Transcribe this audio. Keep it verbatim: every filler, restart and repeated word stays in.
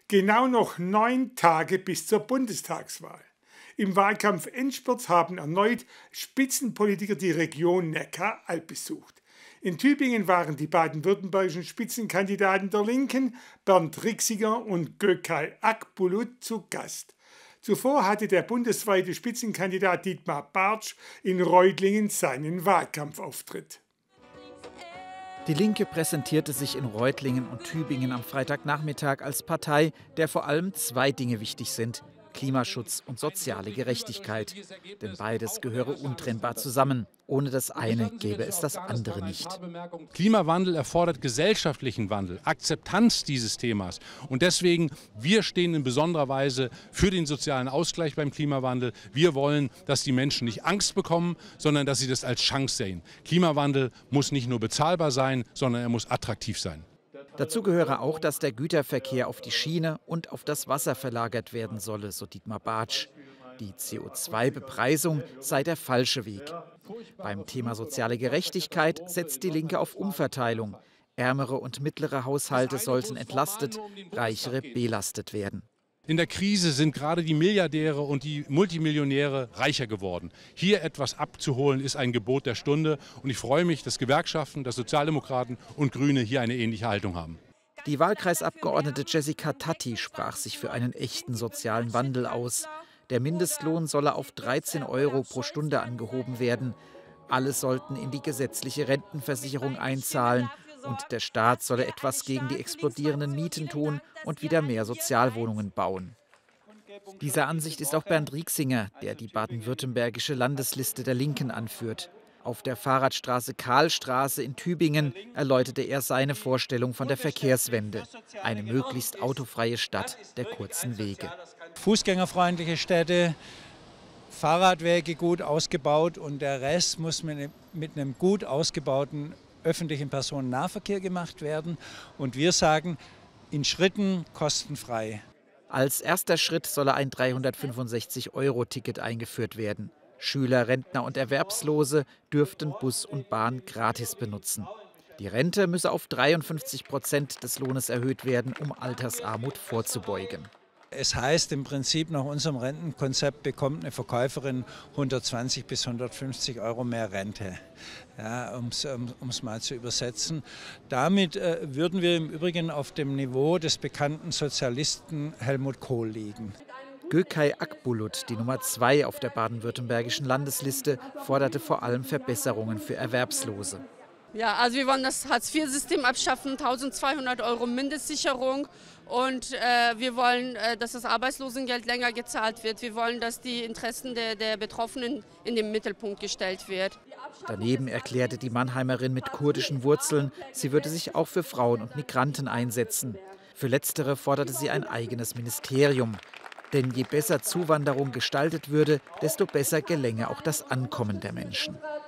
Genau noch neun Tage bis zur Bundestagswahl. Im Wahlkampf Endspurt haben erneut Spitzenpolitiker die Region Neckar-Alb besucht. In Tübingen waren die baden-württembergischen Spitzenkandidaten der Linken, Bernd Rixinger und Gökay Akbulut, zu Gast. Zuvor hatte der bundesweite Spitzenkandidat Dietmar Bartsch in Reutlingen seinen Wahlkampfauftritt. Die Linke präsentierte sich in Reutlingen und Tübingen am Freitagnachmittag als Partei, der vor allem zwei Dinge wichtig sind: Klimaschutz und soziale Gerechtigkeit. Denn beides gehöre untrennbar zusammen. Ohne das eine gäbe es das andere nicht. Klimawandel erfordert gesellschaftlichen Wandel, Akzeptanz dieses Themas. Und deswegen, wir stehen in besonderer Weise für den sozialen Ausgleich beim Klimawandel. Wir wollen, dass die Menschen nicht Angst bekommen, sondern dass sie das als Chance sehen. Klimawandel muss nicht nur bezahlbar sein, sondern er muss attraktiv sein. Dazu gehöre auch, dass der Güterverkehr auf die Schiene und auf das Wasser verlagert werden solle, so Dietmar Bartsch. Die C O zwei Bepreisung sei der falsche Weg. Beim Thema soziale Gerechtigkeit setzt die Linke auf Umverteilung. Ärmere und mittlere Haushalte sollten entlastet, reichere belastet werden. In der Krise sind gerade die Milliardäre und die Multimillionäre reicher geworden. Hier etwas abzuholen, ist ein Gebot der Stunde. Und ich freue mich, dass Gewerkschaften, dass Sozialdemokraten und Grüne hier eine ähnliche Haltung haben. Die Wahlkreisabgeordnete Jessica Tatti sprach sich für einen echten sozialen Wandel aus. Der Mindestlohn solle auf dreizehn Euro pro Stunde angehoben werden. Alle sollten in die gesetzliche Rentenversicherung einzahlen. Und der Staat solle etwas gegen die explodierenden Mieten tun und wieder mehr Sozialwohnungen bauen. Dieser Ansicht ist auch Bernd Rixinger, der die baden-württembergische Landesliste der Linken anführt. Auf der Fahrradstraße Karlstraße in Tübingen erläuterte er seine Vorstellung von der Verkehrswende. Eine möglichst autofreie Stadt der kurzen Wege. Fußgängerfreundliche Städte, Fahrradwege gut ausgebaut und der Rest muss mit einem gut ausgebauten öffentlichen Personennahverkehr gemacht werden. Und wir sagen, in Schritten kostenfrei. Als erster Schritt solle ein dreihundertfünfundsechzig Euro Ticket eingeführt werden. Schüler, Rentner und Erwerbslose dürften Bus und Bahn gratis benutzen. Die Rente müsse auf dreiundfünfzig Prozent des Lohnes erhöht werden, um Altersarmut vorzubeugen. Es heißt im Prinzip, nach unserem Rentenkonzept bekommt eine Verkäuferin hundertzwanzig bis hundertfünfzig Euro mehr Rente, ja, um es mal zu übersetzen. Damit äh, würden wir im Übrigen auf dem Niveau des bekannten Sozialisten Helmut Kohl liegen. Gökay Akbulut, die Nummer zwei auf der baden-württembergischen Landesliste, forderte vor allem Verbesserungen für Erwerbslose. Ja, also wir wollen das Hartz vier System abschaffen, eintausendzweihundert Euro Mindestsicherung. Und äh, wir wollen, äh, dass das Arbeitslosengeld länger gezahlt wird. Wir wollen, dass die Interessen der, der Betroffenen in den Mittelpunkt gestellt wird. Daneben erklärte die Mannheimerin mit kurdischen Wurzeln, sie würde sich auch für Frauen und Migranten einsetzen. Für Letztere forderte sie ein eigenes Ministerium. Denn je besser Zuwanderung gestaltet würde, desto besser gelänge auch das Ankommen der Menschen.